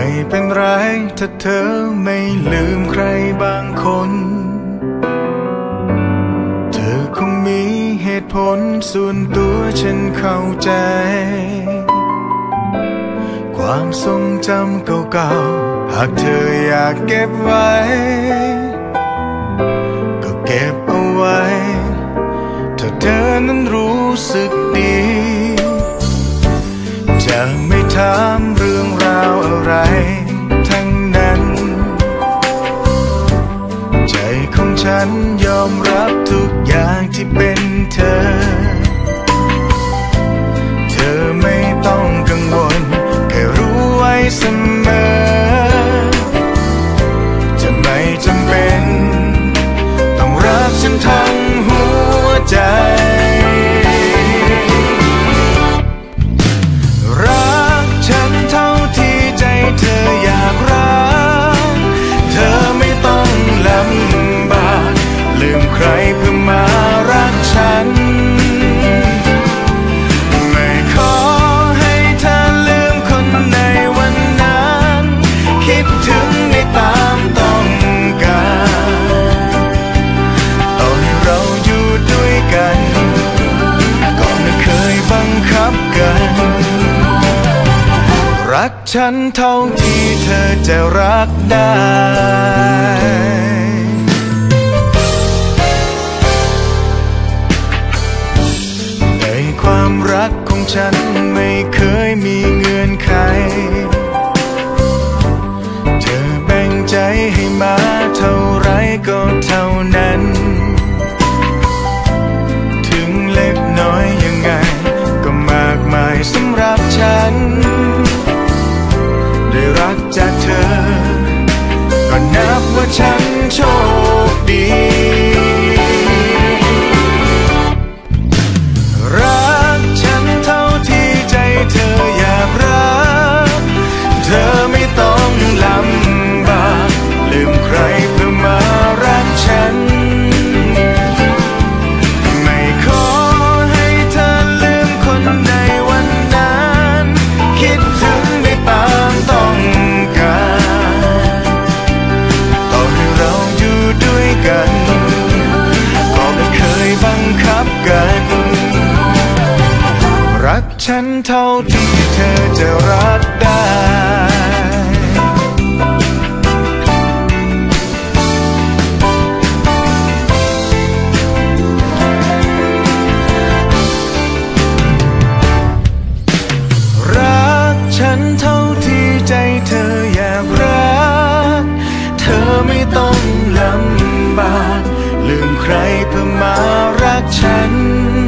เป็นไรถ้าเธอไม่ลืมใครบางคนเธอคงมีเหตุผลส่วนตัวฉันเข้าใจความทรงจำเก่าๆหากเธออยากเก็บไว้ก็เก็บเอาไว้ถ้าเธอนั้นรู้สึกดีจะไม่ถามเรื่องราวอะไรทั้งนั้นใจของฉันยอมรับทุกอย่างที่เป็นเธอเธอไม่ต้องกังวลแค่รู้ไว้เสมอจะไม่จำเป็นต้องรักฉันทั้งหัวใจรักฉันเท่าที่ใจเธออยากรักเธอไม่ต้องลำบากลืมใครเพื่อมารักฉันไม่ขอให้เธอลืมคนในวันนั้นคิดถึงในตามต้องการต่อให้เราอยู่ด้วยกันก็ไม่เคยบังคับกันรักฉันเท่าที่เธอจะรักได้ในความรักของฉันไม่เคยมีเงื่อนไขเธอแบ่งใจให้มาเท่าไรก็เท่านั้นถึงเล็กน้อยยังไงก็มากมายสำหรับฉันได้รักจากเธอก็นับว่าฉันโชคดีรักฉันเท่าที่ใจเธออยากรักเธอไม่ต้องลำบากลืมใครเพื่อมารักฉันไม่ขอให้เธอลืมคนในวันนั้นคิดถึงได้ตามต้องการต่อให้เราอยู่ด้วยกันก็ไม่เคยบังคับกันรักฉันเท่าที่เธอจะรักได้รักฉันเท่าที่ใจเธออยากรักเธอไม่ต้องลำบากลืมใครเพื่อมารักฉัน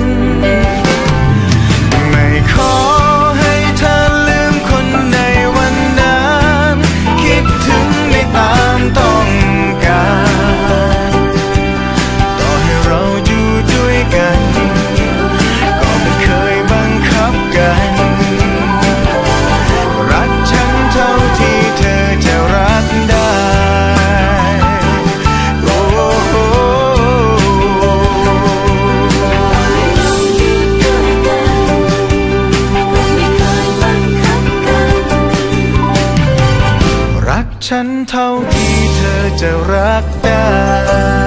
ไม่ขอให้เธอลืมคนในวันนั้นคิดถึงในตามต้องการต่อให้เราอยู่ด้วยกันก็ไม่เคยบังคับกันรักฉันเท่าที่เธอจะรักได้โอ้รักฉันเท่าที่เธอจะรักได้